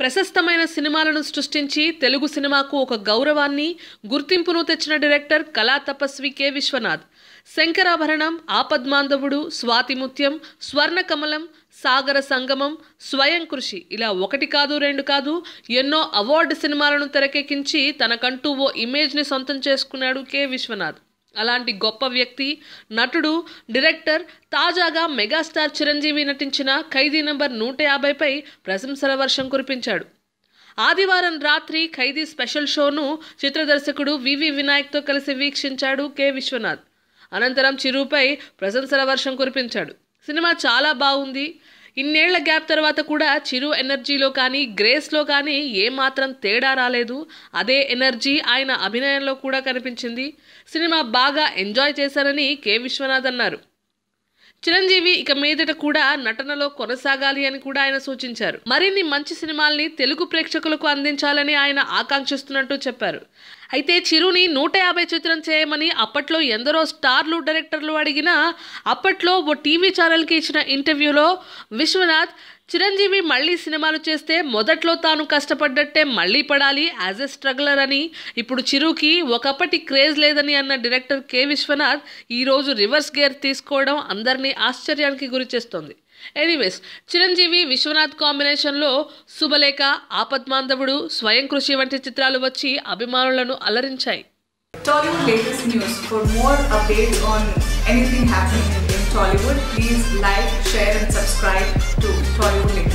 ప్రశస్తమైన సినిమాలను సృష్టించి తెలుగు సినిమాకు ఒక గౌరవాన్ని గుర్తింపును తెచ్చిన డైరెక్టర్ కళా తపస్వి కె విశ్వనాథ్. శంకరాభరణం, ఆపద్బాంధవుడు, స్వాతిముత్యం, స్వర్ణకమలం, సాగర సంగమం, స్వయం కృషి ఇలా ఒకటి కాదు రెండు కాదు ఎన్నో అవార్డు సినిమాలను తెరకెక్కించి తనకంటూ ఓ ఇమేజ్ని సొంతం చేసుకున్నాడు కె విశ్వనాథ్. అలాంటి గొప్ప వ్యక్తి, నటుడు, డైరెక్టర్ తాజాగా మెగాస్టార్ చిరంజీవి నటించిన ఖైదీ నంబర్ 150పై ప్రశంసల వర్షం కురిపించాడు. ఆదివారం రాత్రి ఖైదీ స్పెషల్ షోను చిత్ర దర్శకుడు వివి వినాయక్తో కలిసి వీక్షించాడు కె విశ్వనాథ్. అనంతరం చిరుపై ప్రశంసల వర్షం కురిపించాడు. సినిమా చాలా బాగుంది. ఇన్నేళ్ల గ్యాప్ తర్వాత కూడా చిరు ఎనర్జీలో కానీ గ్రేస్లో కానీ ఏమాత్రం తేడా రాలేదు. అదే ఎనర్జీ ఆయన అభినయంలో కూడా కనిపించింది. సినిమా బాగా ఎంజాయ్ చేశారని కె విశ్వనాథ్ అన్నారు. చిరంజీవి ఇక మీదట కూడా నటనలో కొనసాగాలి అని కూడా ఆయన సూచించారు. మరిన్ని మంచి సినిమాల్ని తెలుగు ప్రేక్షకులకు అందించాలని ఆయన ఆకాంక్షిస్తున్నట్టు చెప్పారు. అయితే చిరుని 150 చిత్రం చేయమని అప్పట్లో ఎందరో స్టార్లు, డైరెక్టర్లు అడిగినా అప్పట్లో ఓ టీవీ ఛానల్కి ఇచ్చిన ఇంటర్వ్యూలో విశ్వనాథ్ చిరంజీవి మళ్ళీ సినిమాలు చేస్తే మొదట్లో తాను కష్టపడ్డట్టే మళ్ళీ పడాలి యాజ్ ఎ స్ట్రగ్లర్ అని, ఇప్పుడు చిరుకి ఒకప్పటి క్రేజ్ లేదని అన్న డైరెక్టర్ కె విశ్వనాథ్ ఈరోజు రివర్స్ గేర్ తీసుకోవడం అందరినీ ఆశ్చర్యానికి గురిచేస్తోంది. ఎనీవేస్, చిరంజీవి విశ్వనాథ్ కాంబినేషన్లో శుభలేఖ, ఆపద్బాంధవుడు, స్వయం కృషి వంటి చిత్రాలు వచ్చి అభిమానులను అలరించాయి. Tollywood latest news. For more updates on anything happening in Tollywood, please like, share and subscribe to Tollywood.